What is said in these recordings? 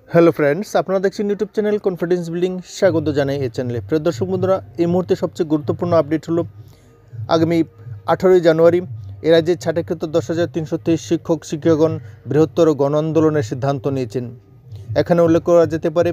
Hello friends, আপনারা দেখছেন YouTube channel confidence building. স্বাগত জানাই এই চ্যানেলে। প্রিয় দর্শক বন্ধুরা, এই মুহূর্তে সবচেয়ে গুরুত্বপূর্ণ আপডেট হলো আগামী 18ই জানুয়ারি এ রাজ্যের ছাঁটাইকৃত 10,323 শিক্ষক শিক্ষকগণ বৃহত্তর গণ আন্দোলনের সিদ্ধান্ত নিয়েছেন। এখানে উল্লেখ করা যেতে পারে,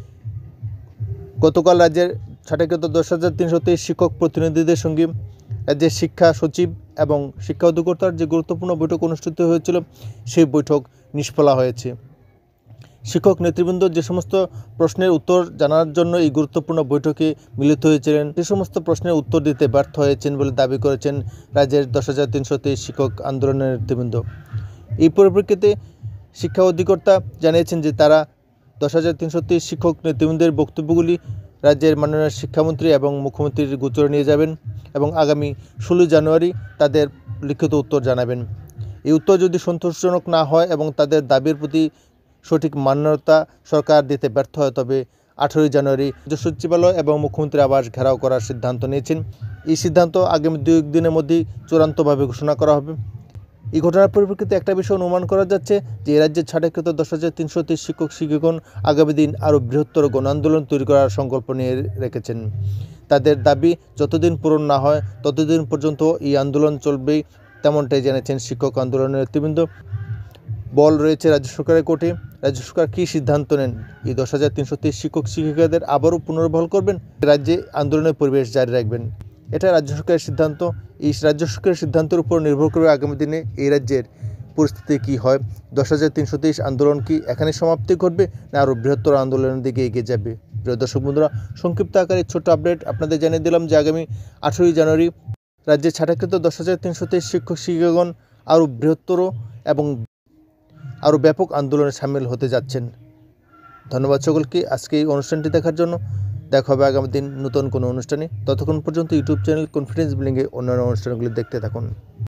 গতকাল রাজ্যের ছাঁটাইকৃত 10,323 শিক্ষক প্রতিনিধিদের সঙ্গে রাজ্যের শিক্ষা সচিব এবং শিক্ষা অধিকর্তার যে গুরুত্বপূর্ণ বৈঠক অনুষ্ঠিত হয়েছিল, সেই বৈঠক নিষ্ফলা হয়েছে। শিক্ষক নেতৃবৃন্দ যে সমস্ত প্রশ্নের উত্তর জানার জন্য এই গুরুত্বপূর্ণ বৈঠকে মিলিত হয়েছিলেন, সে সমস্ত প্রশ্নের উত্তর দিতে ব্যর্থ হয়েছেন বলে দাবি করেছেন রাজ্যের 10,323 শিক্ষক আন্দোলনের নেতৃবৃন্দ। এই পরিপ্রেক্ষিতে শিক্ষা অধিকর্তা জানিয়েছেন যে তারা 10,323 শিক্ষক নেতৃবৃন্দের বক্তব্যগুলি রাজ্যের মাননীয় শিক্ষামন্ত্রী এবং মুখ্যমন্ত্রীর গোচরে নিয়ে যাবেন এবং আগামী 16 জানুয়ারি তাদের লিখিত উত্তর জানাবেন। এই উত্তর যদি সন্তোষজনক না হয় এবং তাদের দাবির প্রতি সঠিক মান্যতা সরকার দিতে ব্যর্থ হয়, তবে 18ই জানুয়ারি রাজ্য সচিবালয় এবং মুখ্যমন্ত্রী আবাস ঘেরাও করার সিদ্ধান্ত নিয়েছেন। এই সিদ্ধান্ত আগামী 2 দিনের মধ্যেই চূড়ান্তভাবে ঘোষণা করা হবে। এই ঘটনার পরিপ্রেক্ষিতে একটা বিষয় অনুমান করা যাচ্ছে যে এই রাজ্যের ছাঁটাইকৃত 10,323 শিক্ষক শিক্ষকগণ আগামী দিন আরও বৃহত্তর গণ আন্দোলন তৈরি করার সংকল্প নিয়ে রেখেছেন। তাদের দাবি যতদিন পূরণ না হয় ততদিন পর্যন্ত এই আন্দোলন চলবেই, তেমনটাই জানিয়েছেন শিক্ষক আন্দোলনের নেতৃবৃন্দ। বল রয়েছে রাজ্য সরকারের কোর্টে। রাজ্য সরকার কী সিদ্ধান্ত নেন, এই 10,323 শিক্ষক শিক্ষিকাদের আবারও পুনর্বহাল করবেন, রাজ্যে আন্দোলনের পরিবেশ জারি রাখবেন, এটা রাজ্য সরকারের সিদ্ধান্ত। এই রাজ্য সরকারের সিদ্ধান্তের উপর নির্ভর করে আগামী দিনে এই রাজ্যের পরিস্থিতি কী হয়। 10,323 আন্দোলন কি এখানে সমাপ্তি ঘটবে, না আরও বৃহত্তর আন্দোলনের দিকে এগিয়ে যাবে? প্রিয় দর্শক বন্ধুরা, সংক্ষিপ্ত আকারে ছোট্ট আপডেট আপনাদের জানিয়ে দিলাম যে আগামী 18ই জানুয়ারি রাজ্যে ছাঁটাইকৃত 10,323 শিক্ষক শিক্ষকগণ আরও বৃহত্তর এবং আরও ব্যাপক আন্দোলনে সামিল হতে যাচ্ছেন। ধন্যবাদ সকলকে আজকে এই অনুষ্ঠানটি দেখার জন্য। দেখা হবে আগামী দিন নতুন কোনো অনুষ্ঠানে। ততক্ষণ পর্যন্ত ইউটিউব চ্যানেল কনফিডেন্স বিল্ডিংয়ে অন্যান্য অনুষ্ঠানগুলি দেখতে থাকুন।